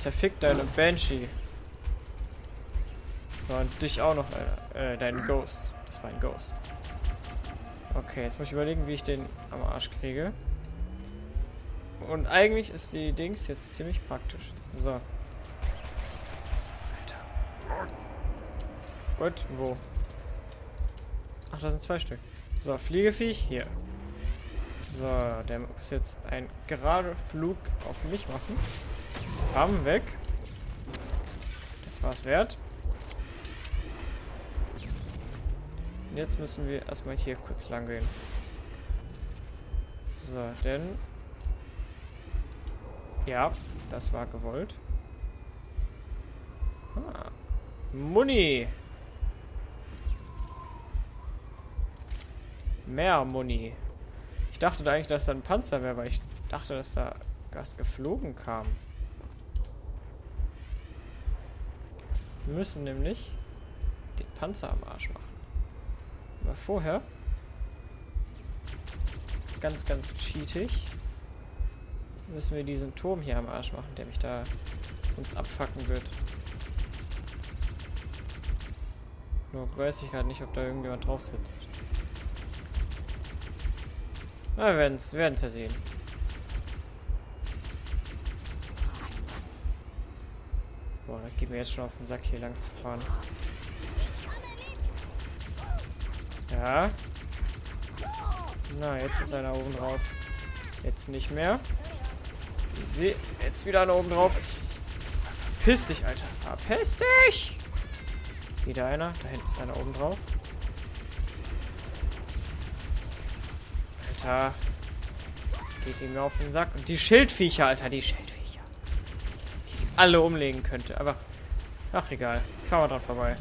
Zerfick deine Banshee. So, und dich auch noch, deinen Ghost. Das war ein Ghost. Okay, jetzt muss ich überlegen, wie ich den am Arsch kriege. Und eigentlich ist die Dings jetzt ziemlich praktisch. So. Alter. Gut, wo? Ach, da sind 2 Stück. So, Fliegeviech, hier. So, der muss jetzt einen geraden Flug auf mich machen. Bam, weg. Das war's wert. Und jetzt müssen wir erstmal hier kurz lang gehen. So, denn... Ja, das war gewollt. Ah. Muni! Mehr Muni. Ich dachte da eigentlich, dass da ein Panzer wäre, weil ich dachte, dass da was geflogen kam. Wir müssen nämlich den Panzer am Arsch machen. Aber vorher ganz, ganz cheatig müssen wir diesen Turm hier am Arsch machen, der mich da sonst abfacken wird. Nur weiß ich gerade nicht, ob da irgendjemand drauf sitzt. Na, wir werden es ja sehen. Boah, das geht mir jetzt schon auf den Sack, hier lang zu fahren. Ja. Na, jetzt ist einer oben drauf. Jetzt nicht mehr. Ich sehe jetzt wieder einer oben drauf. Verpiss dich, Alter. Verpiss dich! Wieder einer. Da hinten ist einer oben drauf. Alter. Geht ihm auf den Sack. Und die Schildviecher, Alter. Die Schildviecher. Ich sie alle umlegen könnte. Aber, ach egal. Ich fahr mal dran vorbei.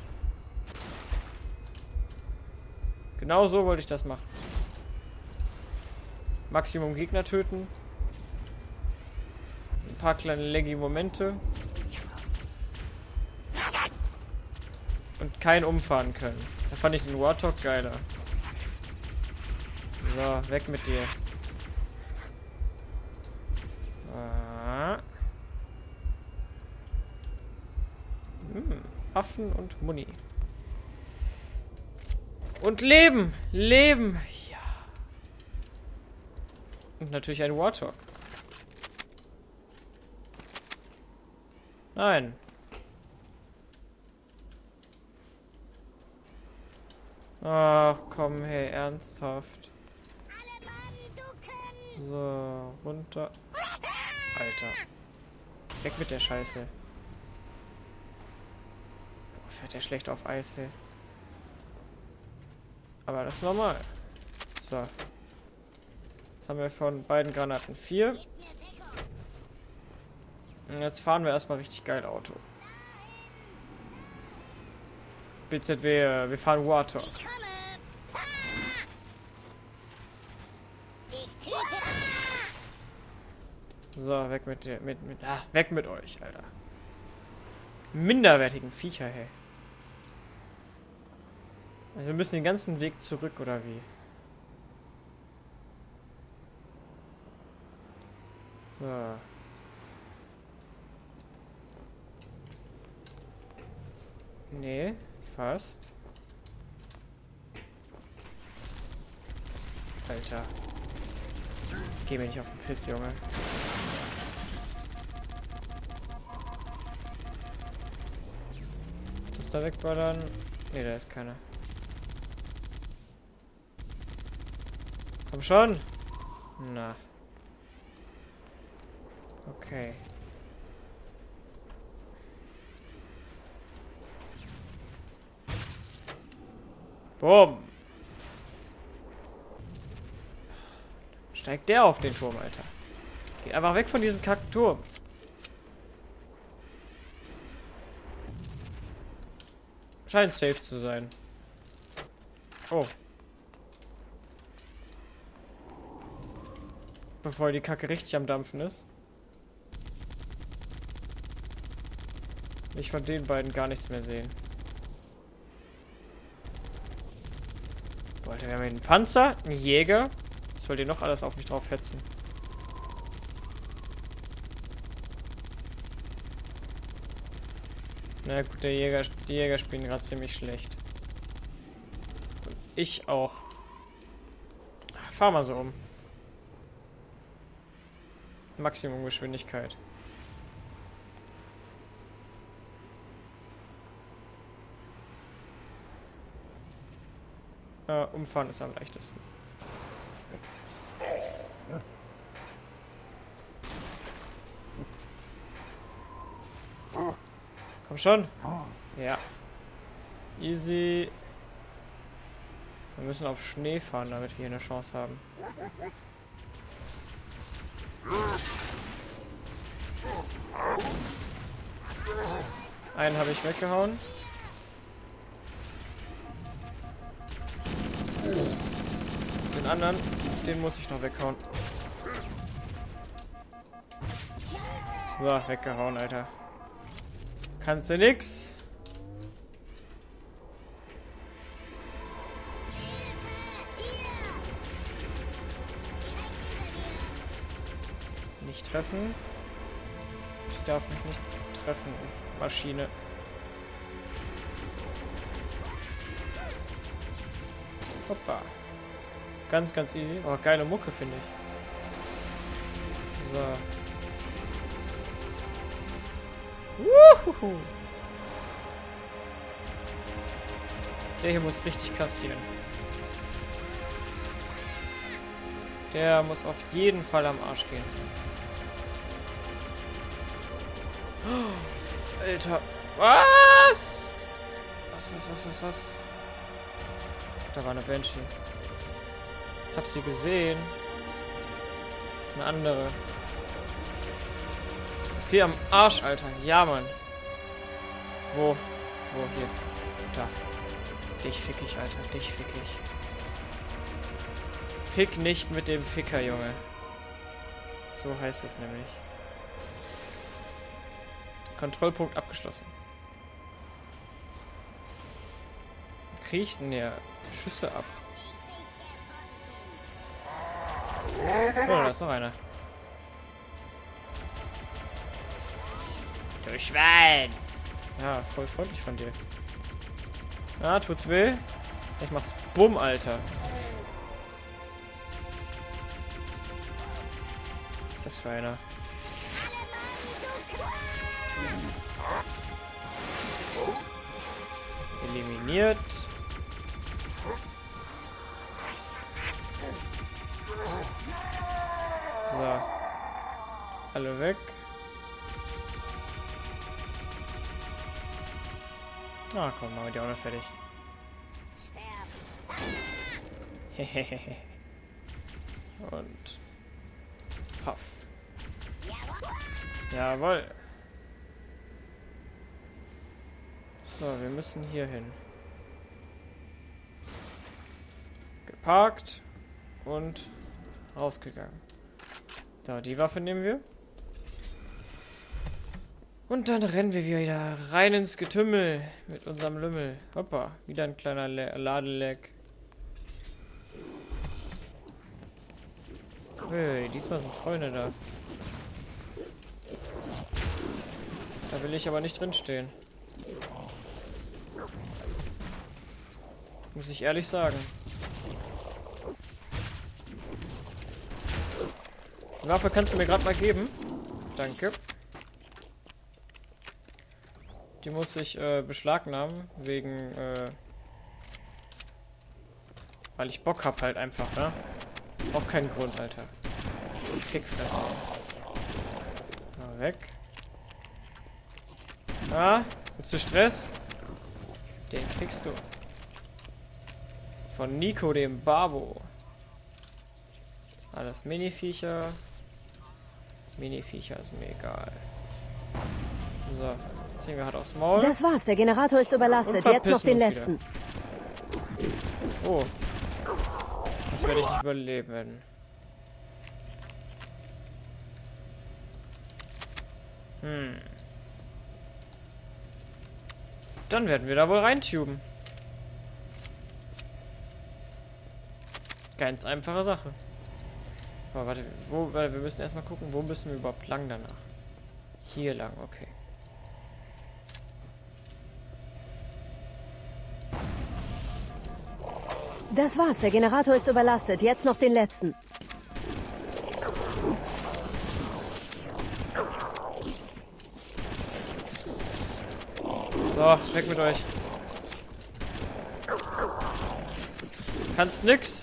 Genau so wollte ich das machen. Maximum Gegner töten. Ein paar kleine laggy Momente. Und kein umfahren können. Da fand ich den Warthog geiler. So, weg mit dir. Waffen und Muni. Und Leben! Leben! Ja. Und natürlich ein Warthog. Nein. Ach komm, hey, ernsthaft. So, runter. Alter. Weg mit der Scheiße. Fährt der schlecht auf Eis, hey. Aber das ist normal. So. Jetzt haben wir von beiden Granaten 4. Und jetzt fahren wir erstmal richtig geil Auto. BZW, wir fahren Warthog. So, weg mit dir, weg mit euch, Alter. Minderwertigen Viecher, hey. Also wir müssen den ganzen Weg zurück, oder wie? So. Nee, fast. Alter. Geh mir nicht auf den Piss, Junge. Das da wegballern? Ne, da ist keiner. Komm schon! Na. Okay. Boom! Steigt der auf den Turm, Alter. Geht einfach weg von diesem Kackturm. Scheint safe zu sein. Oh. Bevor die Kacke richtig am Dampfen ist. Ich von den beiden gar nichts mehr sehen. Wollte wir haben einen Panzer, einen Jäger. Was soll dir noch alles auf mich drauf hetzen? Na gut, die Jäger spielen gerade ziemlich schlecht. Und ich auch. Fahr mal so um. Maximum Geschwindigkeit. Umfahren ist am leichtesten. Komm schon. Ja. Easy. Wir müssen auf Schnee fahren, damit wir hier eine Chance haben. Einen habe ich weggehauen. Den anderen, den muss ich noch weghauen. So, weggehauen, Alter. Kannst du nix? Nicht treffen. Ich darf mich nicht treffen, Maschine. Hoppa. Ganz, ganz easy. Oh, geile Mucke, finde ich. So. Wuhuhu. Der hier muss richtig kassieren. Der muss auf jeden Fall am Arsch gehen. Oh, Alter. Was? Was? Da war eine Banshee. Ich hab sie gesehen. Eine andere. Jetzt hier am Arsch, Alter. Ja, Mann. Wo? Wo? Hier. Da. Dich fick ich, Alter. Dich fick ich. Fick nicht mit dem Ficker, Junge. So heißt es nämlich. Kontrollpunkt abgeschlossen. Kriegt denn der Schüsse ab? Oh, da ist noch einer. Du Schwein! Ja, voll freundlich von dir. Ah, tut's weh? Ich mach's bumm, Alter. Was ist das für einer? Eliminiert. So. Alle weg. Ah, komm, machen wir die auch noch fertig. Hehehe. Und Puff. Jawohl. So, wir müssen hier hin. Geparkt und rausgegangen. Da, die Waffe nehmen wir. Und dann rennen wir wieder rein ins Getümmel mit unserem Lümmel. Hoppa, wieder ein kleiner Ladeleck. Hey, diesmal sind Freunde da. Da will ich aber nicht drinstehen. Muss ich ehrlich sagen. Die Waffe kannst du mir gerade mal geben? Danke. Die muss ich beschlagnahmen, wegen, weil ich Bock hab halt einfach, ne? Auch keinen Grund, Alter. Du Fickfresse. Mal weg. Ah, willst du Stress? Den kriegst du. Von Nico, dem Babo. Alles Mini-Viecher. Mini-Viecher ist mir egal. So, ziehen wir halt aufs Maul. Das war's, der Generator ist überlastet. Jetzt noch den letzten. Wieder. Oh. Das werde ich nicht überleben. Dann werden wir da wohl reintuben. Ganz einfache Sache. Aber warte, wir müssen erstmal gucken, wo müssen wir überhaupt lang danach? Hier lang, okay. Das war's, der Generator ist überlastet. Jetzt noch den letzten. So, weg mit euch. Kannst nix.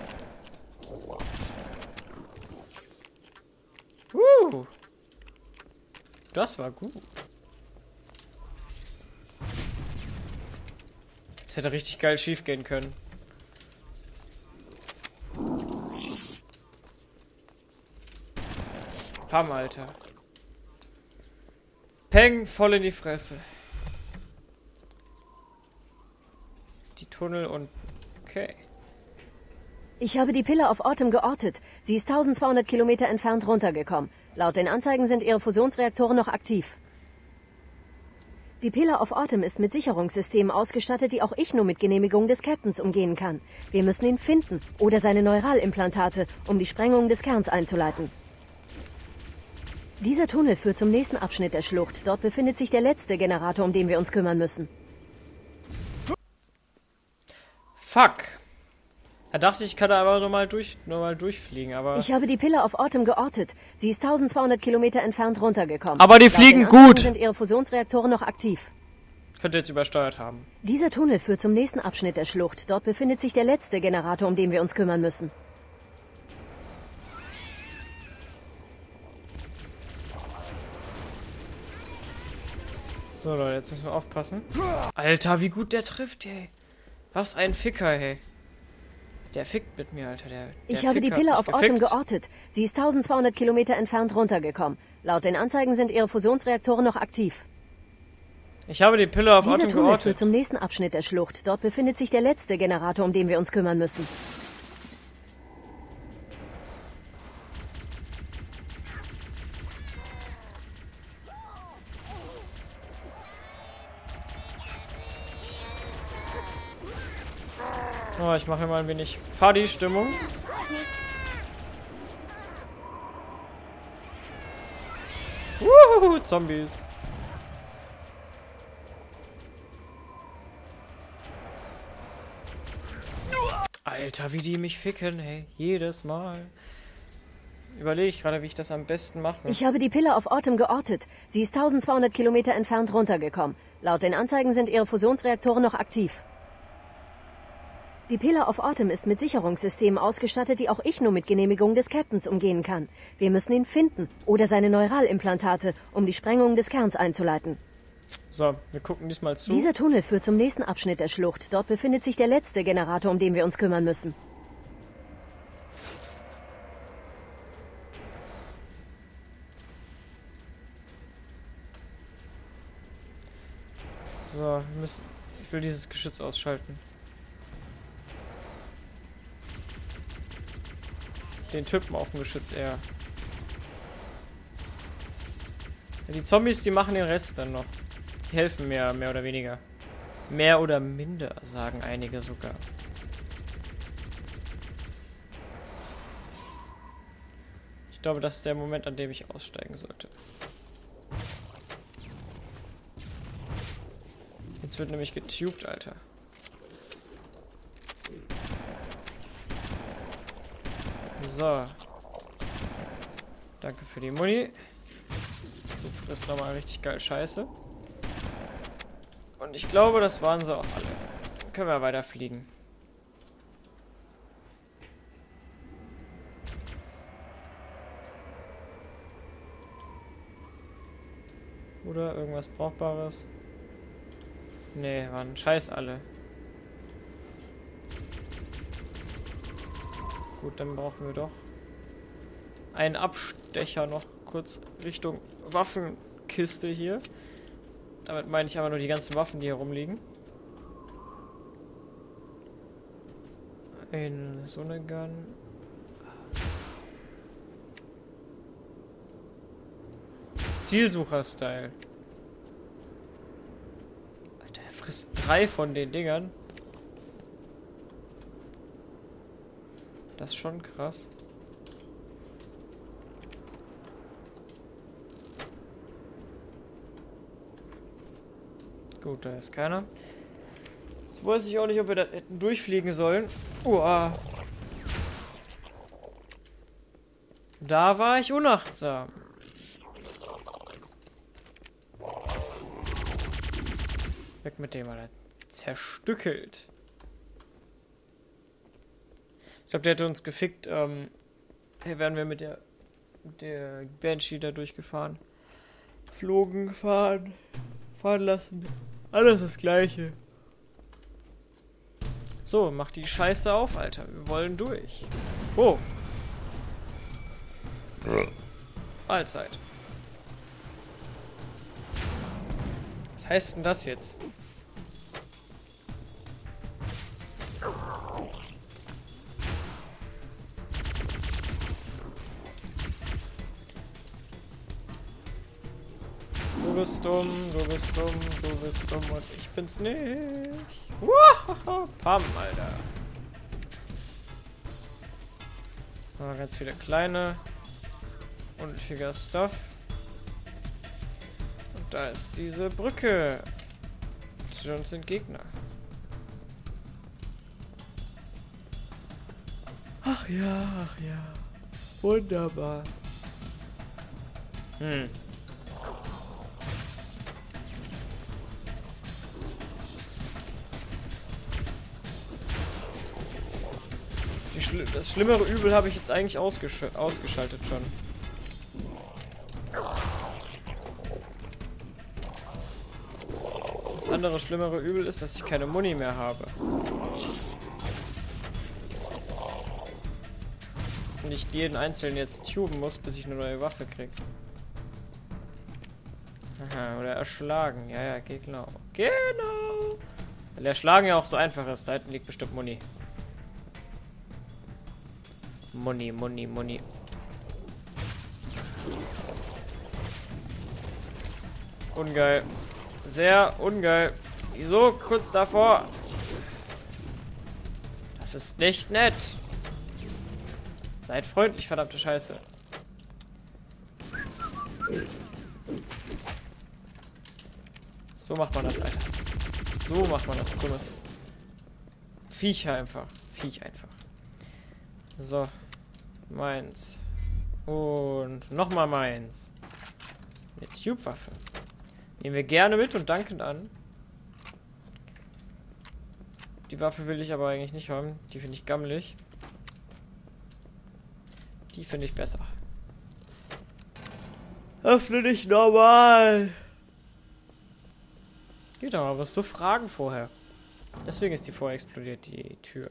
Das war gut. Das hätte richtig geil schief gehen können. Pam, Alter. Peng, voll in die Fresse. Die Tunnel und... Okay. Ich habe die Pillar of Autumn geortet. Sie ist 1200 Kilometer entfernt runtergekommen. Laut den Anzeigen sind ihre Fusionsreaktoren noch aktiv. Die Pillar of Autumn ist mit Sicherungssystemen ausgestattet, die auch ich nur mit Genehmigung des Captains umgehen kann. Wir müssen ihn finden oder seine Neuralimplantate, um die Sprengung des Kerns einzuleiten. Dieser Tunnel führt zum nächsten Abschnitt der Schlucht. Dort befindet sich der letzte Generator, um den wir uns kümmern müssen. Fuck. Da dachte ich, kann da aber nochmal durchfliegen, aber... Ich habe die Pillar of Autumn geortet. Sie ist 1200 Kilometer entfernt runtergekommen. Aber die fliegen gut! Sind ihre Fusionsreaktoren noch aktiv. Könnte jetzt übersteuert haben. Dieser Tunnel führt zum nächsten Abschnitt der Schlucht. Dort befindet sich der letzte Generator, um den wir uns kümmern müssen. So, Leute, jetzt müssen wir aufpassen. Alter, wie gut der trifft, ey. Was ein Ficker, ey. Der fickt mit mir, Alter. Ich habe die Pillar of Autumn geortet. Sie ist 1200 Kilometer entfernt runtergekommen. Laut den Anzeigen sind ihre Fusionsreaktoren noch aktiv. Ich habe die Pillar of Autumn geortet. Dieser Tunnel führt zum nächsten Abschnitt der Schlucht. Dort befindet sich der letzte Generator, um den wir uns kümmern müssen. Oh, ich mache mal ein wenig Party-Stimmung. Zombies. Alter, wie die mich ficken, hey. Jedes Mal. Überlege ich gerade, wie ich das am besten mache. Ich habe die Pillar of Autumn geortet. Sie ist 1200 Kilometer entfernt runtergekommen. Laut den Anzeigen sind ihre Fusionsreaktoren noch aktiv. Die Pillar of Autumn ist mit Sicherungssystemen ausgestattet, die auch ich nur mit Genehmigung des Captains umgehen kann. Wir müssen ihn finden oder seine Neuralimplantate, um die Sprengung des Kerns einzuleiten. So, wir gucken diesmal zu. Dieser Tunnel führt zum nächsten Abschnitt der Schlucht. Dort befindet sich der letzte Generator, um den wir uns kümmern müssen. So, ich will dieses Geschütz ausschalten. Den Typen auf dem Geschütz eher. Ja, die Zombies, die machen den Rest dann noch. Die helfen mehr oder weniger. Mehr oder minder, sagen einige sogar. Ich glaube, das ist der Moment, an dem ich aussteigen sollte. Jetzt wird nämlich getubt, Alter. So. Danke für die Muni. Du frisst nochmal richtig geil Scheiße. Und ich glaube, das waren sie auch alle. Dann können wir weiterfliegen. Oder irgendwas Brauchbares? Nee, waren scheiß alle. Gut, dann brauchen wir doch einen Abstecher noch kurz Richtung Waffenkiste hier. Damit meine ich aber nur die ganzen Waffen, die hier rumliegen. Eine Sonnegun. Zielsucher-Style. Alter, der frisst 3 von den Dingern. Das ist schon krass. Gut, da ist keiner. Jetzt weiß ich auch nicht, ob wir da hätten durchfliegen sollen. Uah. Da war ich unachtsam. Weg mit dem, Alter. Zerstückelt. Ich glaube, der hätte uns gefickt. Hier wären wir mit der Banshee da durchgefahren. Geflogen, gefahren. Fahren lassen. Alles das Gleiche. So, mach die Scheiße auf, Alter. Wir wollen durch. Oh. Mahlzeit. Was heißt denn das jetzt? Du bist dumm, du bist dumm, du bist dumm und ich bin's nicht. Wow, Pam, Alter. So, ganz viele kleine unnötiger Stuff. Und da ist diese Brücke. Hinter uns sind Gegner. Ach ja, ach ja. Wunderbar. Das schlimmere Übel habe ich jetzt eigentlich ausgeschaltet schon. Das andere schlimmere Übel ist, dass ich keine Muni mehr habe. Und ich jeden einzelnen jetzt tuben muss, bis ich eine neue Waffe kriege. Aha, oder erschlagen. Ja, ja, genau. Genau! Weil erschlagen ja auch so einfach ist. Da hinten liegt bestimmt Muni. Muni, Muni, Muni. Ungeil. Sehr ungeil. Wieso? Kurz davor. Das ist nicht nett. Seid freundlich, verdammte Scheiße. So macht man das, Alter. So macht man das. Dummes Viech einfach. Viech einfach. So. Meins. Und nochmal meins. Eine Tube-Waffe. Nehmen wir gerne mit und dankend an. Die Waffe will ich aber eigentlich nicht haben. Die finde ich gammelig. Die finde ich besser. Öffne dich normal. Geht aber, was du fragen vorher. Deswegen ist die vorher explodiert, die Tür.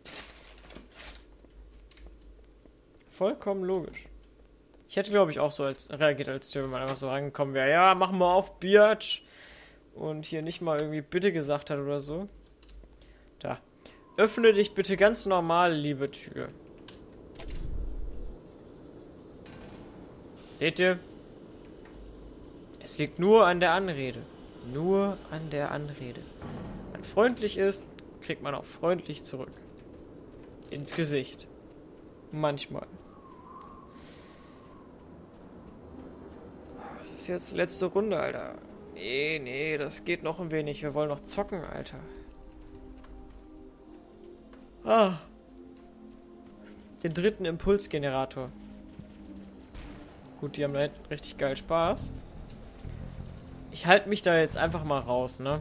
Vollkommen logisch. Ich hätte, glaube ich, auch so reagiert als Tür, wenn man einfach so reingekommen wäre. Ja, machen wir auf, Biatch. Und hier nicht mal irgendwie bitte gesagt hat oder so. Da. Öffne dich bitte ganz normal, liebe Tür. Seht ihr? Es liegt nur an der Anrede. Nur an der Anrede. Wenn man freundlich ist, kriegt man auch freundlich zurück. Ins Gesicht. Manchmal. Das ist jetzt letzte Runde, Alter. Nee, nee, das geht noch ein wenig. Wir wollen noch zocken, Alter. Ah. Den dritten Impulsgenerator. Gut, die haben da richtig geil Spaß. Ich halte mich da jetzt einfach mal raus, ne?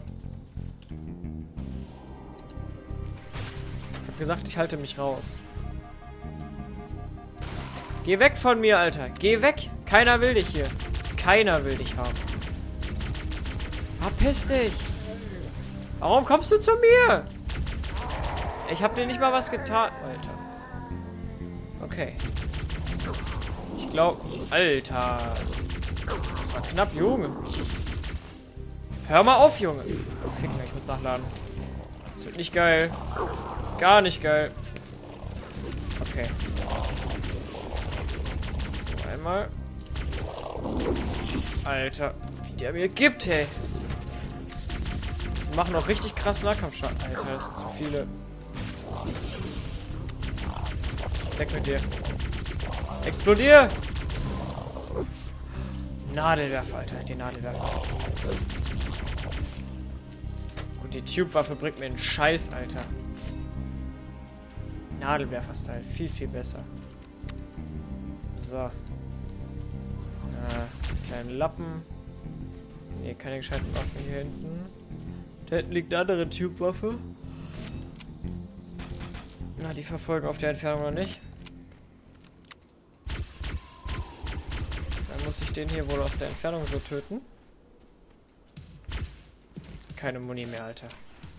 Ich hab gesagt, ich halte mich raus. Geh weg von mir, Alter. Geh weg. Keiner will dich hier. Keiner will dich haben. Verpiss dich. Warum kommst du zu mir? Ich hab dir nicht mal was getan, Alter. Okay. Ich glaube... Alter. Das war knapp, Junge. Hör mal auf, Junge. Ficken, ich muss nachladen. Das wird nicht geil. Gar nicht geil. Okay. Einmal. Alter. Wie der mir gibt, hey. Die machen auch richtig krass Nahkampfschaden. Alter, das sind zu viele. Weg mit dir. Explodier! Nadelwerfer, Alter. Die Nadelwerfer. Gut, Die Tube-Waffe bringt mir einen Scheiß, Alter. Nadelwerfer-Style. Viel, viel besser. So. Kleinen Lappen. Ne, keine gescheiten Waffen hier hinten. Da hinten liegt eine andere Tube-Waffe. Na, die verfolgen auf der Entfernung noch nicht. Dann muss ich den hier wohl aus der Entfernung so töten. Keine Muni mehr, Alter.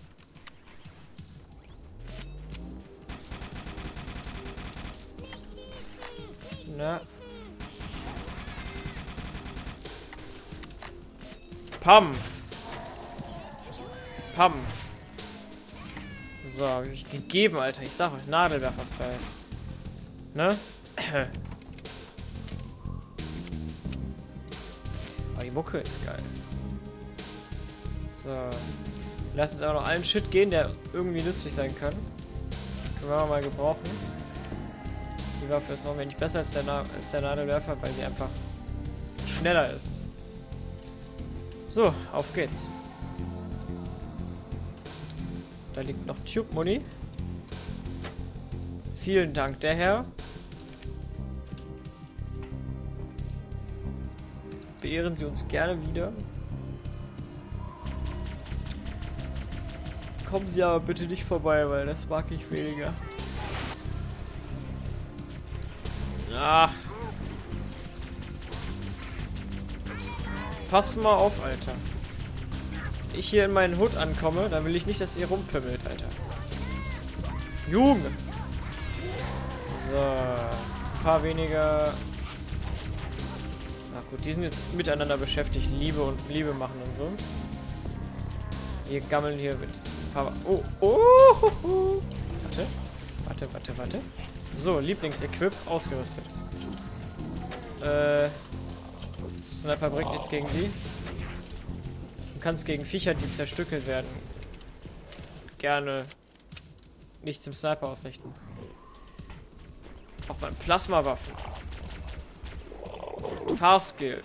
Na. Pam. Pam. So, hab ich gegeben, Alter. Ich sag euch, Nadelwerfer-Style. Ne? Aber die Mucke ist geil. So. Lass uns aber noch allen Shit gehen, der irgendwie nützlich sein kann. Können wir mal gebrauchen. Die Waffe ist noch wenig besser als der Nadelwerfer, weil sie einfach schneller ist. So, auf geht's. Da liegt noch Tube-Muni. Vielen Dank, der Herr. Beehren Sie uns gerne wieder. Kommen Sie aber bitte nicht vorbei, weil das mag ich weniger. Ach. Pass mal auf, Alter. Wenn ich hier in meinen Hut ankomme, dann will ich nicht, dass ihr rumpimmelt, Alter. Junge! So. Ein paar weniger. Na gut, die sind jetzt miteinander beschäftigt. Liebe machen und so. Wir gammeln hier mit ein paar. Oh, oh! Warte. So, Lieblingsequip ausgerüstet. Sniper bringt nichts gegen die. Du kannst gegen Viecher, die zerstückelt werden, gerne nichts im Sniper ausrichten. Auch beim Plasmawaffen. Fahrskill.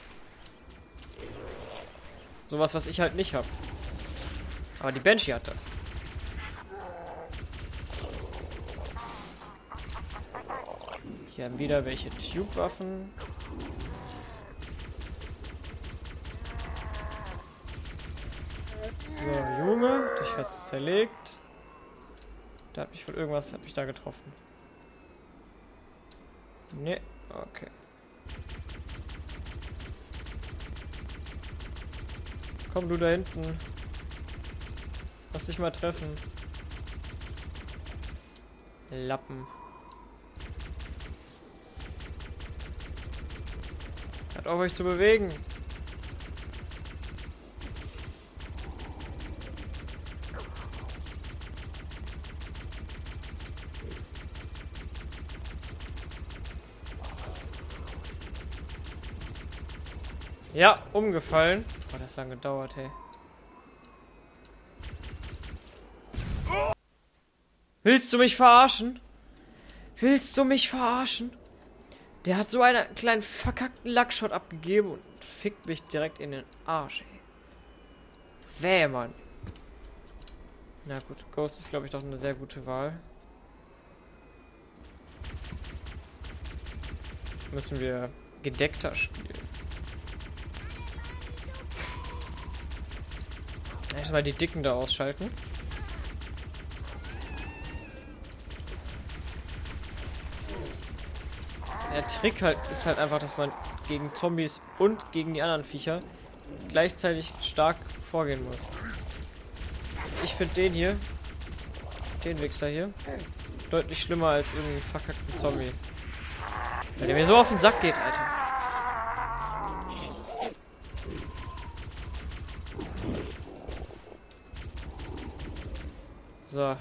Sowas, was ich halt nicht habe. Aber die Banshee hat das. Hier haben wieder welche Tube-Waffen. So, Junge, dich hat's zerlegt. Da hat mich wohl irgendwas da getroffen. Ne, okay. Komm du da hinten. Lass dich mal treffen. Lappen. Hört auf euch zu bewegen. Ja, umgefallen. Oh, das hat lange gedauert, hey. Willst du mich verarschen? Willst du mich verarschen? Der hat so einen kleinen verkackten Lackshot abgegeben und fickt mich direkt in den Arsch, ey. Wäh, Mann. Na gut, Ghost ist, glaube ich, doch eine sehr gute Wahl. Müssen wir gedeckter spielen. Erstmal die Dicken da ausschalten. Der Trick halt ist halt einfach, dass man gegen Zombies und gegen die anderen Viecher gleichzeitig stark vorgehen muss. Ich finde den Wichser hier, deutlich schlimmer als irgendeinen verkackten Zombie. Weil der mir so auf den Sack geht, Alter. So.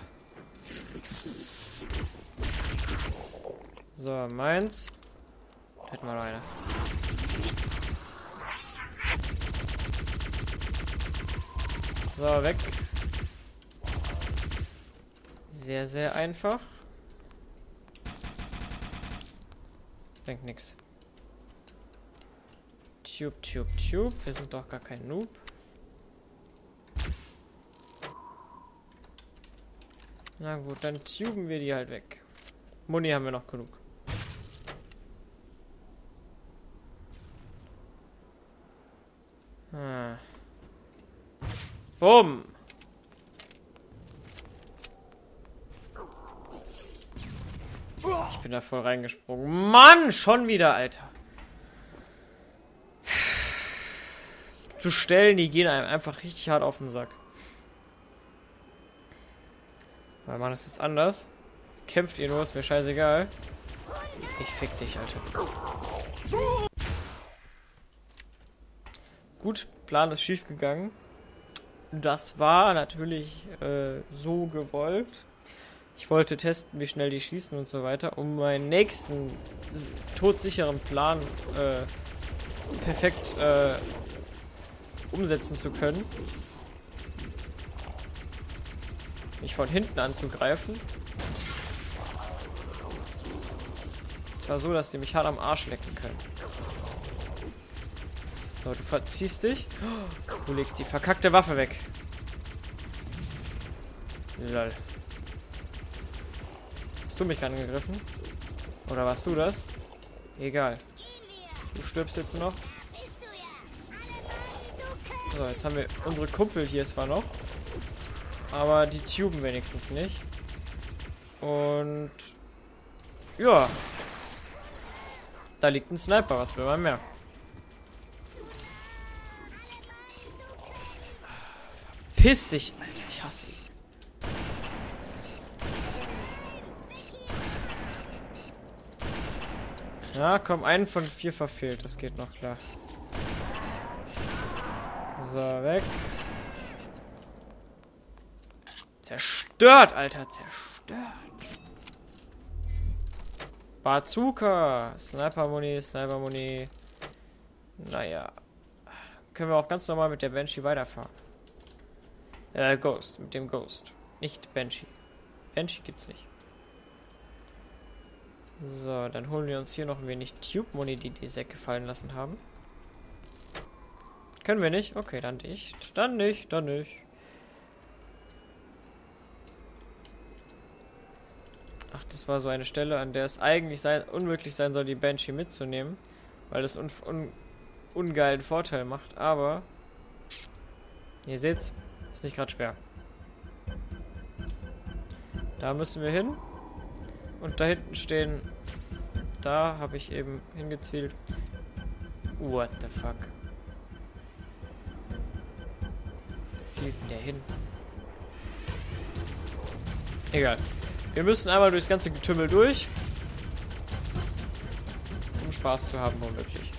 So, meins. Da hätten wir noch eine. So, weg. Sehr, sehr einfach. Denkt nix. Tube. Wir sind doch gar kein Noob. Na gut, dann tuben wir die halt weg. Muni haben wir noch genug. Bumm! Ich bin da voll reingesprungen. Mann, schon wieder, Alter. Zu Stellen, die gehen einem einfach richtig hart auf den Sack. Weil man, das ist anders. Kämpft ihr nur, ist mir scheißegal. Ich fick dich, Alter. Gut, Plan ist schief gegangen. Das war natürlich so gewollt. Ich wollte testen, wie schnell die schießen und so weiter, um meinen nächsten todsicheren Plan perfekt umsetzen zu können. Mich von hinten anzugreifen. Und zwar so, dass sie mich hart am Arsch lecken können. So, du verziehst dich. Du legst die verkackte Waffe weg. Lol. Hast du mich angegriffen? Oder warst du das? Egal. Du stirbst jetzt noch. So, jetzt haben wir unsere Kumpel hier zwar noch. Aber die tuben wenigstens nicht. Und ja. Da liegt ein Sniper, was will man mehr? Piss dich, Alter, ich hasse ihn. Ja, komm, einen von 4 verfehlt, das geht noch klar. So, weg. Zerstört, Alter, zerstört. Bazooka. Sniper-Muni, Sniper-Muni. Naja. Können wir auch ganz normal mit der Banshee weiterfahren. Ghost, mit dem Ghost. Nicht Banshee. Banshee gibt's nicht. So, dann holen wir uns hier noch ein wenig Tube-Muni, die Säcke fallen lassen haben. Können wir nicht? Okay, dann nicht. Dann nicht, dann nicht. Ach, das war so eine Stelle, an der es eigentlich unmöglich sein soll, die Banshee mitzunehmen. Weil das ungeilen Vorteil macht. Aber ihr seht's, ist nicht gerade schwer. Da müssen wir hin. Und da hinten stehen. Da habe ich eben hingezielt. What the fuck? Zielt der hin? Egal. Wir müssen einmal durchs ganze Getümmel durch. Um Spaß zu haben, womöglich.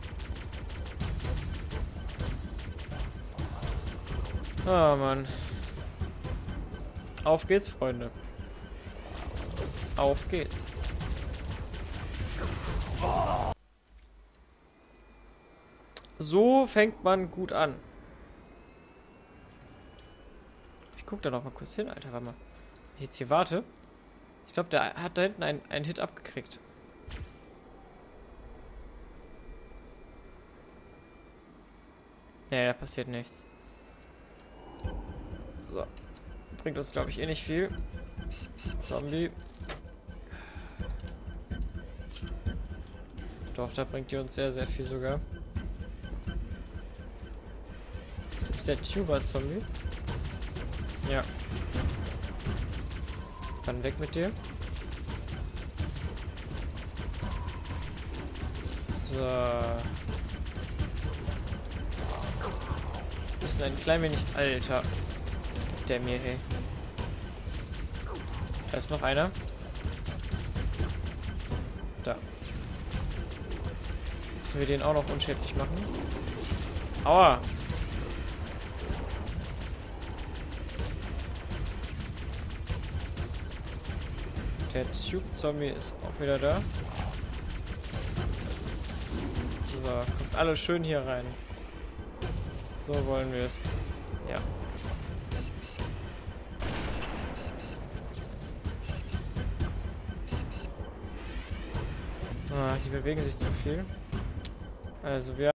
Oh Mann. Auf geht's, Freunde. Auf geht's. So fängt man gut an. Ich guck da noch mal kurz hin, Alter, warte mal. Wenn ich jetzt hier warte. Ich glaube, der hat da hinten einen Hit abgekriegt. Nee, da passiert nichts. So. Bringt uns, glaube ich, eh nicht viel. Zombie. Doch, da bringt die uns sehr, sehr viel sogar. Das ist der Tuber-Zombie. Ja. Dann weg mit dir. So. Müssen ein klein wenig... Alter. Der mir, hey. Da ist noch einer. Da. Müssen wir den auch noch unschädlich machen. Aua! Der Tube-Zombie ist auch wieder da. So, kommt alle schön hier rein. So wollen wir es. Ja. Ah, die bewegen sich zu viel. Also wir